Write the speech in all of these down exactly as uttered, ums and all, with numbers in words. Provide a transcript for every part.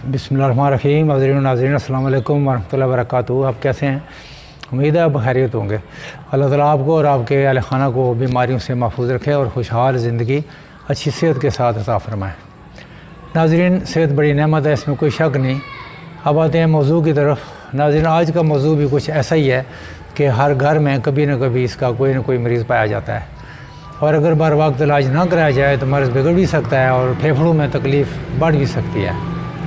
बिस्मिल्लाहिर्रहमानिर्रहीम। नाज़रीन नाज़रीन अस्सलाम वालेकुम वरहमतुल्लाहि वबरकातुहू। आप कैसे हैं? उम्मीद है आप खैरियत होंगे। अल्लाह ताला आपको और आपके अहल खाना को बीमारियों से महफूज रखे और खुशहाल ज़िंदगी अच्छी सेहत के साथ अता फ़रमाए। नाज़रीन, सेहत बड़ी नेमत है, इसमें कोई शक नहीं। अब आते हैं मौजू की तरफ। नाज़रीन, आज का मौजू भी कुछ ऐसा ही है कि हर घर में कभी न कभी इसका कोई न कोई मरीज़ पाया जाता है, और अगर बर वक्त इलाज ना कराया जाए तो मर्ज़ बिगड़ भी सकता है और फेफड़ों में तकलीफ़ बढ़ भी सकती है।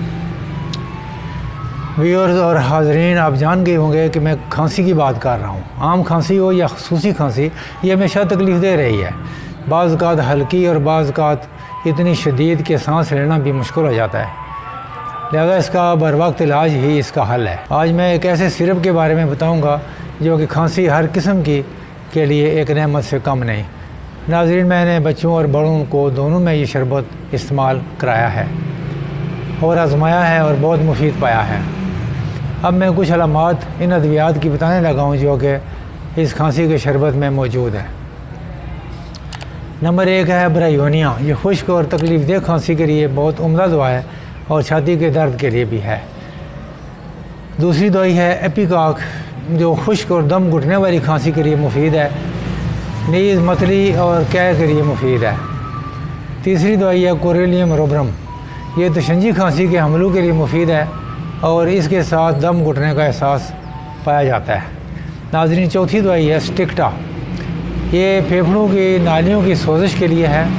व्यूअर्स और हाज़रीन, आप जान गए होंगे कि मैं खांसी की बात कर रहा हूँ। आम खांसी हो या ख़ुसूसी खांसी, ये हमेशा तकलीफ़ दे रही है। बाज़ औक़ात हल्की और बाज़ औक़ात इतनी शदीद कि सांस लेना भी मुश्किल हो जाता है। लिहाजा इसका बर वक्त इलाज ही इसका हल है। आज मैं एक ऐसे सिरप के बारे में बताऊँगा जो कि खांसी हर किस्म की के लिए एक नेमत से कम नहीं। नाज़रीन, मैंने बच्चों और बड़ों को दोनों में ये शरबत इस्तेमाल कराया है और आजमाया है और बहुत मुफीद पाया है। अब मैं कुछ अलामात इन अद्वियात की बताने लगा हूँ जो कि इस खांसी के शरबत में मौजूद है। नंबर एक है ब्रायोनिया। ये खुश्क और तकलीफ़ दह खांसी के लिए बहुत उम्दा दवा है और छाती के दर्द के लिए भी है। दूसरी दवाई है एपिकॉक, जो खुश्क और दम घुटने वाली खांसी के लिए मुफीद है। नीज़, मतली और कैर के लिए मुफीद है। तीसरी दवाई है कोरेलियम रोब्रम। ये तशंजी खांसी के हमलों के लिए मुफीद है और इसके साथ दम घुटने का एहसास पाया जाता है। नाज़रीन, चौथी दवाई है स्टिक्टा। ये फेफड़ों की नालियों की सोजिश के लिए है।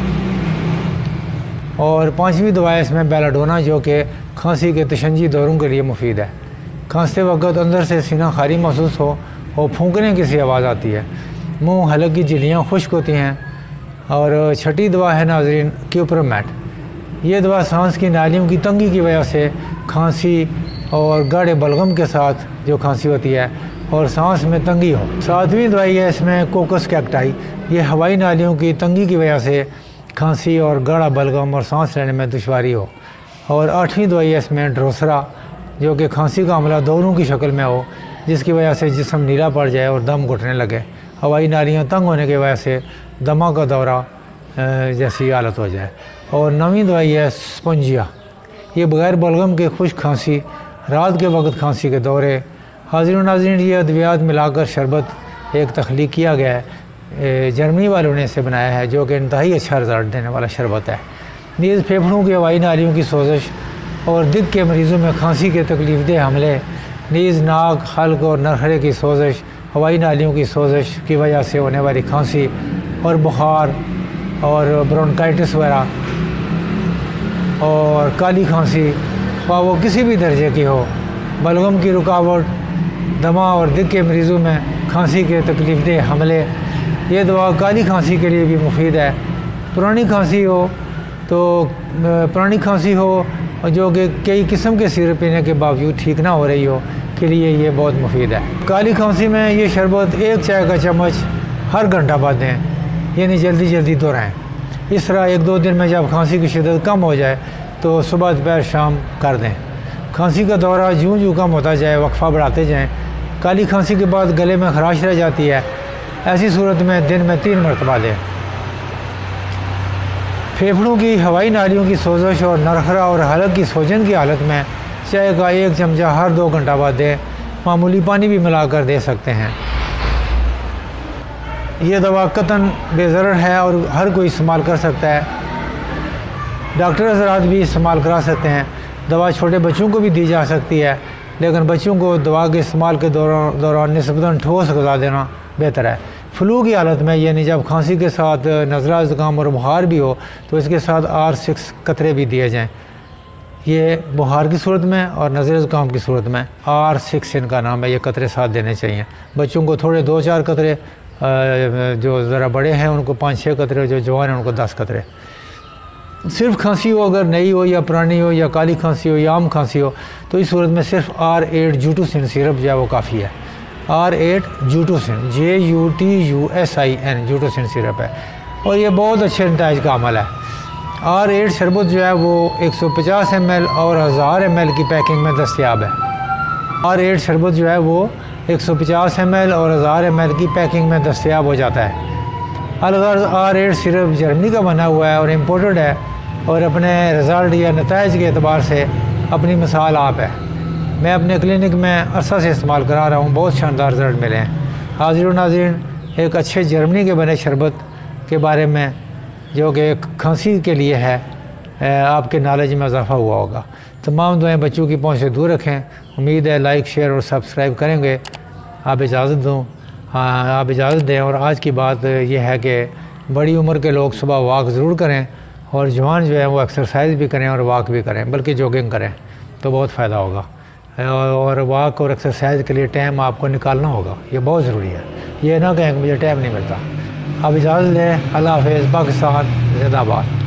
और पांचवी दवा इसमें बेलाडोना, जो कि खांसी के तशंजी दौरों के लिए मुफीद है। खांसते वक्त अंदर से सीना खाली महसूस हो और फूंकने की सी आवाज़ आती है, मुंह हलक की झिल्लियाँ खुश्क होती हैं। और छठी दवा है नाज़रीन क्यूपरमेट। ये दवा सांस की नालियों की तंगी की वजह से खांसी और गाढ़े बलगम के साथ जो खांसी होती है और सांस में तंगी हो। सातवीं दवाई है इसमें कोकस कैक्टाई। ये हवाई नालियों की तंगी की वजह से खांसी और गाढ़ा बलगम और सांस लेने में दुश्वारी हो। और आठवीं दवाई है इसमें ड्रोसरा, जो कि खांसी का हमला दौरों की शक्ल में हो, जिसकी वजह से जिस्म नीला पड़ जाए और दम घुटने लगे, हवाई नालियाँ तंग होने की वजह से दमा का दौरा जैसी हालत हो जाए। और नवीं दवाई है स्पंजिया। ये बग़ैर बलगम के खुश्क खांसी, रात के वक्त खांसी के दौरे। हाज़रीन नाज़रीन, ये अद्वियात मिलाकर शरबत एक तख्लीक किया गया है। जर्मनी वालों ने इसे बनाया है, जो कि इंतहाई अच्छा रिज़ल्ट देने वाला शरबत है। नीज़ फेफड़ों की हवाई नालियों की सोजिश और दिल के मरीज़ों में खांसी के तकलीफ़ दह हमले, नीज़, नाक, हल्क और नरखरे की सोजिश, हवाई नालियों की सोजिश की वजह से होने वाली खांसी और बुखार और ब्रोंकाइटिस वगैरह और काली खांसी, ख्वाह वो किसी भी दर्जे की हो, बलगम की रुकावट, दमा और दिल के मरीज़ों में खांसी के तकलीफ़ दह हमले, ये दवा काली खांसी के लिए भी मुफीद है। पुरानी खांसी हो तो पुरानी खांसी हो जो कि कई किस्म के सिरप पीने के बावजूद ठीक ना हो रही हो, के लिए ये बहुत मुफीद है। काली खांसी में ये शरबत एक चाय का चम्मच हर घंटा बाद दें, यानी जल्दी जल्दी दोहराएँ। इस तरह एक दो दिन में जब खांसी की शिद्दत कम हो जाए तो सुबह दोपहर शाम कर दें। खांसी का दौरा जूँ जूँ कम होता जाए वक्फा बढ़ाते जाएँ। काली खांसी के बाद गले में खराश रह जाती है, ऐसी सूरत में दिन में तीन मरतबा दें। फेफड़ों की हवाई नालियों की सोजिश और नरखरा और हलक की सोजन की हालत में चाय का एक चमचा हर दो घंटा बाद दें। मामूली पानी भी मिलाकर दे सकते हैं। यह दवा कतन बेज़रर है और हर कोई इस्तेमाल कर सकता है। डॉक्टर हज़रात भी इस्तेमाल करा सकते हैं। दवा छोटे बच्चों को भी दी जा सकती है, लेकिन बच्चों को दवा के इस्तेमाल के दौरान दौरान निस्बतन ठोस ग़िज़ा देना बेहतर है। फ्लू की हालत में, यानी जब खांसी के साथ नज़ला, ज़ुकाम और बुखार भी हो, तो इसके साथ आर सिक्स कतरे भी दिए जाएँ। ये बुखार की सूरत में और नज़ला ज़ुकाम की सूरत में आर सिक्स इनका नाम है, ये कतरे साथ देने चाहिए। बच्चों को थोड़े दो चार कतरे, जो ज़रा बड़े हैं उनको पाँच छः कतरे, जो जवान हैं उनको दस कतरे। सिर्फ खांसी हो, अगर नई हो या पुरानी हो या काली खांसी हो या आम खांसी हो, तो इस सूरत में सिर्फ आर एट जूटोसिन सिरप जो है वो काफ़ी है। R eight Jutussin, J U T U S I N, Jutussin syrup है और ये बहुत अच्छे नताइज का अमल है। आर एट शरबत जो है वो एक सौ पचास एम एल और हज़ार एम एल की पैकिंग में दस्तियाब है। आर एट शरबत जो है वो एक सौ पचास एम एल और हज़ार एम एल की पैकिंग में दस्तियाब हो जाता है। अलगर्ज़ आर एट सिरप जर्मनी का बना हुआ है और इम्पोर्टेड है और अपने रिज़ल्ट या नताइज के अतबार से अपनी मिसाल आप है। मैं अपने क्लिनिक में अरसा से इस्तेमाल करा रहा हूँ, बहुत शानदार रिजल्ट मिले हैं। हाज़िर नाज़रीन, एक अच्छे जर्मनी के बने शरबत के बारे में जो कि खांसी के लिए है, आपके नॉलेज में इजाफा हुआ होगा। तमाम दुआएं बच्चों की पहुँच से दूर रखें। उम्मीद है लाइक शेयर और सब्सक्राइब करेंगे। आप इजाज़त दूँ, हाँ आप इजाज़त दें। और आज की बात यह है कि बड़ी उम्र के लोग सुबह वॉक ज़रूर करें, और जवान जो है वो एक्सरसाइज भी करें और वॉक भी करें, बल्कि जॉगिंग करें तो बहुत फ़ायदा होगा। और वॉक और एक्सरसाइज के लिए टाइम आपको निकालना होगा, ये बहुत ज़रूरी है। ये ना कहें कि मुझे टाइम नहीं मिलता। आप इजाज़त दें। अल्लाह हाफ़िज़। पाकिस्तान ज़िंदाबाद।